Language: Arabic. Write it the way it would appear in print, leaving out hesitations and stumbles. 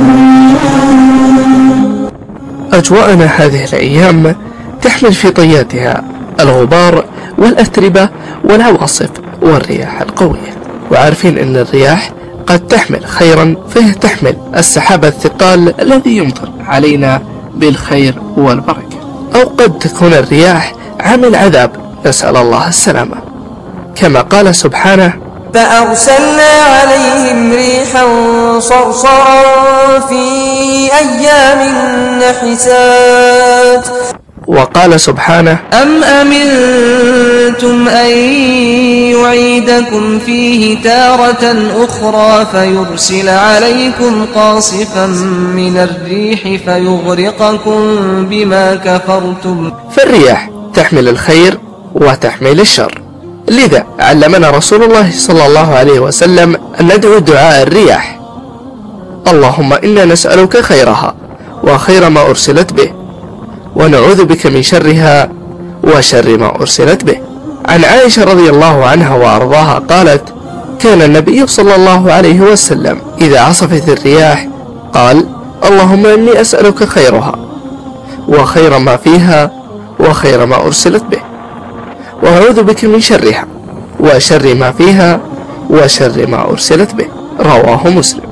أجواءنا هذه الأيام تحمل في طياتها الغبار والأتربة والعواصف والرياح القوية، وعارفين أن الرياح قد تحمل خيرا، فهي تحمل السحاب الثقال الذي يمطر علينا بالخير والبركة، أو قد تكون الرياح عامل عذاب، نسأل الله السلامة، كما قال سبحانه: فأرسلنا عليهم ريحا صرصرا في أيام نحسات. وقال سبحانه: أم أمنتم أن يعيدكم فيه تارة أخرى فيرسل عليكم قاصفا من الريح فيغرقكم بما كفرتم. فالرياح تحمل الخير وتحمل الشر، لذا علمنا رسول الله صلى الله عليه وسلم أن ندعو دعاء الرياح: اللهم إنا نسألك خيرها وخير ما أرسلت به، ونعوذ بك من شرها وشر ما أرسلت به. عن عائشة رضي الله عنها وأرضاها قالت: كان النبي صلى الله عليه وسلم إذا عصفت الرياح قال: اللهم إني أسألك خيرها وخير ما فيها وخير ما أرسلت به، وأعوذ بك من شرها وشر ما فيها وشر ما أرسلت به. رواه مسلم.